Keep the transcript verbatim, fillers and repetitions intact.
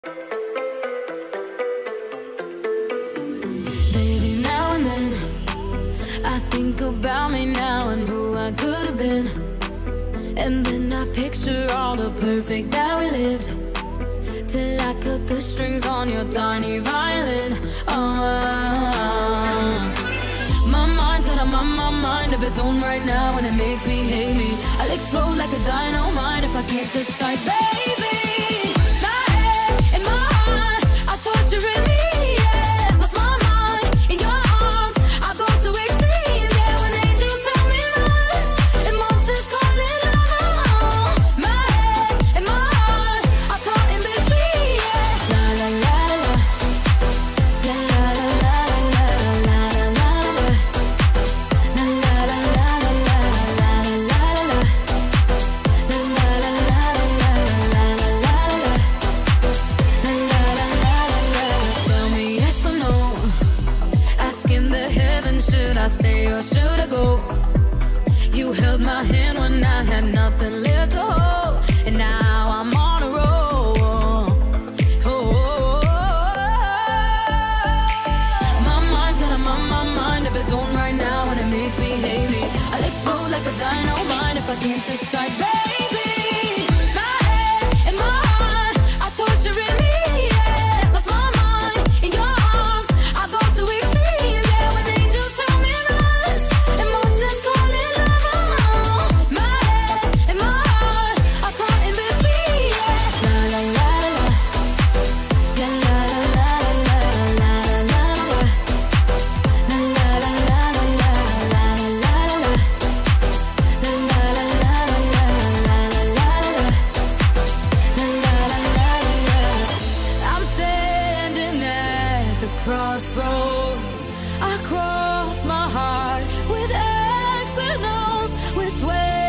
Baby, now and then I think about me now and who I could have been. And then I picture all the perfect that we lived, till I cut the strings on your tiny violin. Oh, my mind's got a my, my mind of its own right now, and it makes me hate me. I'll explode like a dynamite if I can't decide, baby. My head and my heart are torturing me. Yeah, lost my mind in your arms. I go to extremes. Yeah, when angels tell me run and monsters call it love. My head and my heart are caught in between. Yeah, la la la la, la la la la la la la la, la la la la la la la la, la la la la la la la la. Tell me yes or no, asking the heavens, should I stay or should I go? You held my hand when I had nothing left to hold, and now I'm on a roll. Oh, my mind's got a my, my mind of its own right now, and it makes me hate me. I'll explode like a dynamite if I can't decide, baby. My head and my heart are torturing me. Yeah, lost my mind in your arms. I go to extremes. Yeah, when angels tell me run and monsters call it love. My head and my heart are caught in between. Yeah, la la la la, la la la la la la la, la la la la la la la la la, la la la la la la la. I'm standing at the crossroads. I cross my heart with X and O's. Which way